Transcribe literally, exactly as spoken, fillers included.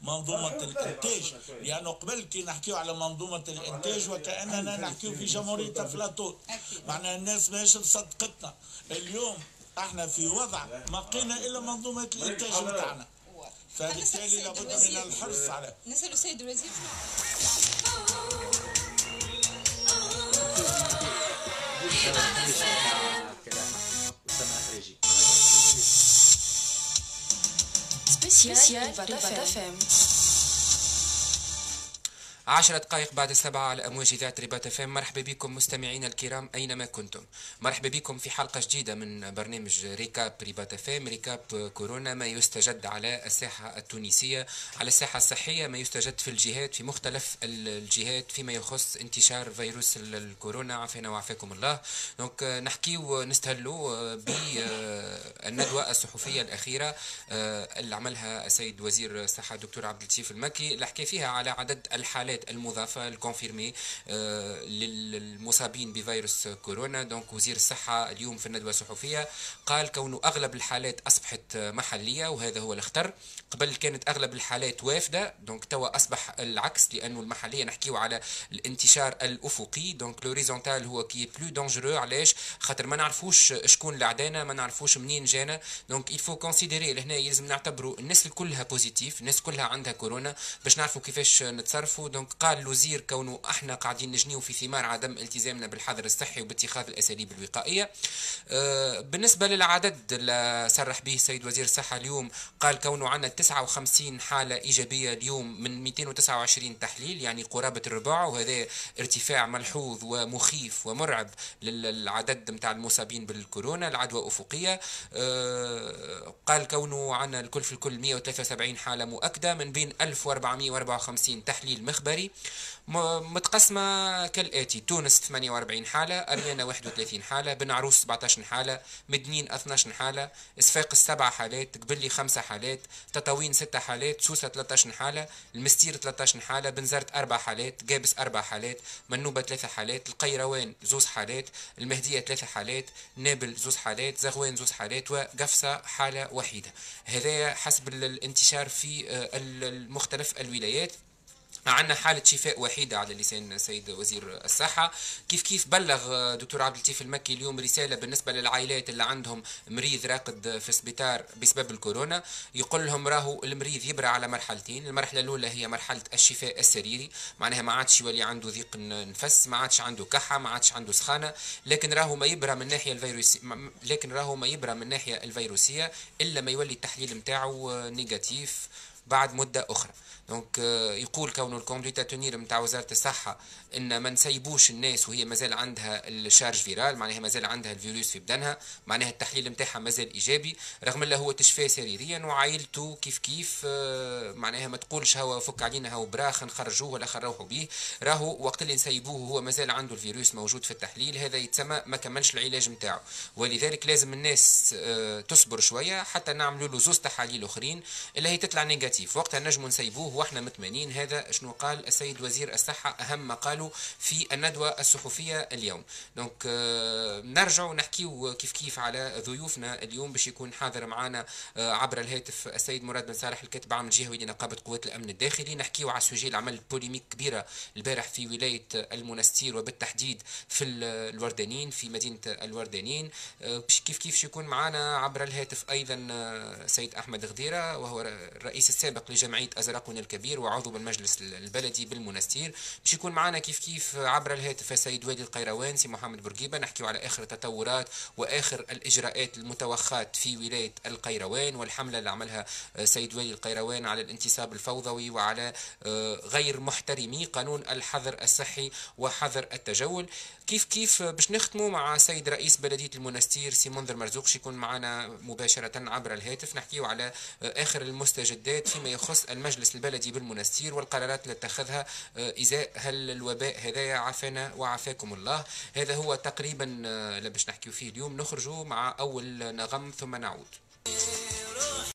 منظومة الإنتاج، لأنه قبل كي نحكيو على منظومة الإنتاج وكأننا نحكيو في جمهورية أفلاطون، معناها الناس ماهيش مصدقتنا. اليوم احنا في وضع ما لقينا إلا منظومة الإنتاج بتاعنا، فبالتالي لابد من الحرص على. نسأل السيد الوزير سبيسيال اف ام. عشر دقائق بعد السبعة على أمواج إذاعة رباط اف ام. مرحبا بكم مستمعينا الكرام أينما كنتم، مرحبا بكم في حلقة جديدة من برنامج ريكاب رباط اف ام، ريكاب كورونا، ما يستجد على الساحة التونسية، على الساحة الصحية، ما يستجد في الجهات، في مختلف الجهات فيما يخص انتشار فيروس الكورونا، عافانا وعافاكم الله. دونك نحكيو نستهلوا بالندوة الصحفية الأخيرة اللي عملها السيد وزير الصحة الدكتور عبد اللطيف المكي، اللي حكى فيها على عدد الحالات المضافة الكونفيرمي آه للمصابين بفيروس كورونا. دونك وزير الصحة اليوم في الندوة الصحفية قال كونه أغلب الحالات أصبحت محلية، وهذا هو الخطر. قبل كانت أغلب الحالات وافدة، دونك توا أصبح العكس، لأنه المحلية نحكيو على الانتشار الأفقي. دونك لوريزونتال هو كي بلو دونجرو. علاش؟ خاطر ما نعرفوش شكون اللي عدانا، ما نعرفوش منين جانا. دونك يلفو كونسيديري لهنا، يلزم نعتبروا الناس كلها بوزيتيف، الناس كلها عندها كورونا باش نعرفوا كيفاش نتصرفوا. دونك قال الوزير كونه احنا قاعدين نجنيو في ثمار عدم التزامنا بالحظر الصحي وباتخاذ الاساليب الوقائيه. أه بالنسبه للعدد اللي صرح به السيد وزير الصحه اليوم، قال كونه عندنا تسعة وخمسين حاله ايجابيه اليوم من مئتين وتسعة وعشرين تحليل، يعني قرابه الربع، وهذا ارتفاع ملحوظ ومخيف ومرعب للعدد نتاع المصابين بالكورونا، العدوى افقيه. أه قال كونه عندنا الكل في الكل مئة وثلاثة وسبعين حاله مؤكده من بين ألف وأربعمئة وأربعة وخمسين تحليل مخبري، متقسمة كالآتي: تونس ثمانية وأربعين حالة، أريانا واحد وثلاثين حالة، بن عروس سبعطاش حالة، مدنين اثناش حالة، صفاقس سبع حالات، قبلي خمسة حالات، تطاوين ستة حالات، سوسة ثلاثطاش حالة، المستير ثلاثطاش حالة، بنزرت أربع حالات، جابس أربع حالات، منوبة ثلاثة حالات، القيروان زوز حالات، المهدية ثلاثة حالات، نابل زوز حالات، زغوان زوز حالات، وقفصة حالة وحيدة. هذا حسب الانتشار في المختلف الولايات. عندنا حالة شفاء وحيدة على لسان السيد وزير الصحة. كيف كيف بلغ دكتور عبد اللطيف المكي اليوم رسالة بالنسبة للعائلات اللي عندهم مريض راقد في السبيطار بسبب الكورونا، يقول لهم راهو المريض يبرى على مرحلتين. المرحلة الأولى هي مرحلة الشفاء السريري، معناها ما عادش يولي عنده ضيق نفس، ما عادش عنده كحة، ما عادش عنده سخانة، لكن راهو ما يبرى من الناحية الفيروسية، لكن راهو ما يبرى من الناحية الفيروسية إلا ما يولي التحليل متاعه نيجاتيف بعد مدة أخرى. دونك يقول كونه الكونديتا تونير نتاع وزاره الصحه ان ما نسيبوش الناس وهي مازال عندها الشارج فيرال، معناها مازال عندها الفيروس في بدنها، معناها التحليل نتاعها مازال ايجابي، رغم اللي هو تشفى سريريا وعائلته كيف كيف، معناها ما تقولش هو فك علينا هو براخ نخرجوه ولا خروحوا به، راهو وقت اللي نسيبوه هو مازال عنده الفيروس موجود في التحليل، هذا يتسمى ما كملش العلاج نتاعو. ولذلك لازم الناس تصبر شويه حتى نعملوا له زوز تحاليل اخرين اللي هي تطلع نيجاتيف، وقتها نجموا نسيبوه واحنا مطمئنين. هذا شنو قال السيد وزير الصحة، أهم ما قالوا في الندوة الصحفية اليوم. دونك آه نرجع نحكيو كيف كيف على ضيوفنا اليوم، باش يكون حاضر معنا آه عبر الهاتف السيد مراد بن صالح الكاتب العام الجهوي لنقابة قوات الأمن الداخلي. نحكيو على السوجي اللي عمل بوليميك كبيرة البارح في ولاية المنستير، وبالتحديد في الوردانين، في مدينة الوردانين. آه كيف كيف يكون معنا عبر الهاتف أيضا آه سيد أحمد غديرة، وهو الرئيس السابق لجمعية أزرقون الكبير وعضو بالمجلس البلدي بالمنستير. باش يكون معنا كيف كيف عبر الهاتف السيد وادي القيروان سي محمد بورقيبه، نحكيو على اخر التطورات واخر الاجراءات المتوخاه في ولايه القيروان، والحمله اللي عملها سيد وادي القيروان على الانتصاب الفوضوي وعلى غير محترمي قانون الحظر الصحي وحظر التجول. كيف كيف باش نختموا مع سيد رئيس بلديه المنستير سي منذر مرزوق، يكون معنا مباشره عبر الهاتف، نحكيو على اخر المستجدات فيما يخص المجلس البلدي بالمنستير والقرارات اللي اتخذها ازاء هل الوباء هذايا، عافانا وعافاكم الله. هذا هو تقريبا اللي باش نحكيو فيه اليوم. نخرجوا مع اول نغم ثم نعود.